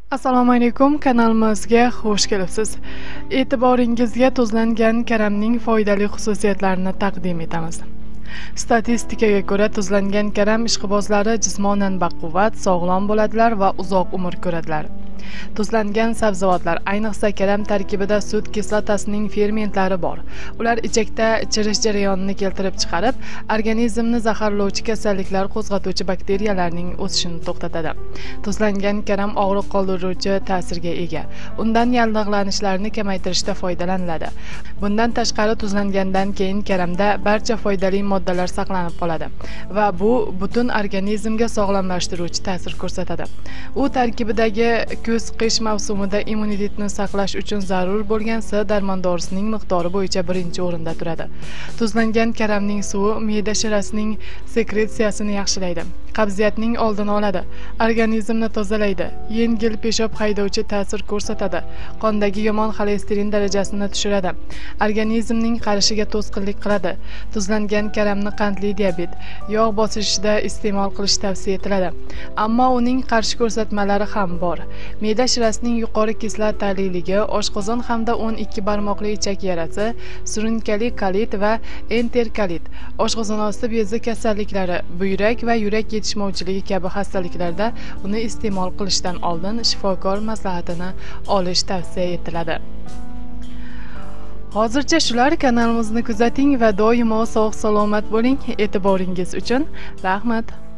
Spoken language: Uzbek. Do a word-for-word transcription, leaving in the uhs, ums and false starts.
Assalomu alaykum, kanalimizga xush kelibsiz. E'tiboringizga tuzlangan karamning foydali xususiyatlarini taqdim etamiz. Statistikaga ko'ra, tuzlangan karam ishqibozlari jismonan baquvvat, sog'lom bo'ladilar va uzoq umr ko'radilar. Tuzlangan sabzavotlar, ayniqsa karam tarkibida sut kislotasining fermentlari bor. Ular ichakda chirish jarayonini keltirib chiqarib, organizmni zaharlovchi kasalliklar qo'zg'atuvchi bakteriyalarning o'sishini to'xtatadi. Tuzlangan karam og'riq qoldiruvchi ta'sirga ega. Undan yallig'lanishlarni kamaytirishda foydalaniladi. Bundan tashqari, tuzlangandan keyin karamda barcha foydali moddalar saqlanib qoladi va bu butun organizmga sog'lomlashtiruvchi ta'sir ko'rsatadi. U tarkibidagi kuz-qish mavsumida immunitetni saqlash uchun zarur bo'lgan S darmondorisining miqdori bo'yicha birinchi o'rinda turadi. Tuzlangan karamning suvi me'da shirasining sekretsiyasini yaxshilaydi, qabziyatning oldini oladi, organizmni tozalaydi, yengil peshob haydovchi ta'sir ko'rsatadi, qondagi yomon xolesterin darajasini tushiradi, organizmning qarishiga to'sqinlik qiladi. Tuzlangan karamni qandli diabet, yog' bosishida iste'mol qilish tavsiya etiladi. Ammo uning qarshi ko'rsatmalari ham bor. Me'da shirasining yuqori kislotaliligi, oshqozon hamda o'n ikki barmoqli ichak yarasi, surunkali kolit va enterkolit, oshqozon osti bezi kasalliklari, buyrak va yurak yetishmovchiligi kabi xastaliklarda uni iste'mol qilishdan oldin shifokor maslahatini olish tavsiya etiladi. Hozircha shular, kanalimizni kuzating va doimo sog' salomat bo'ling. E'tiboringiz uchun rahmat.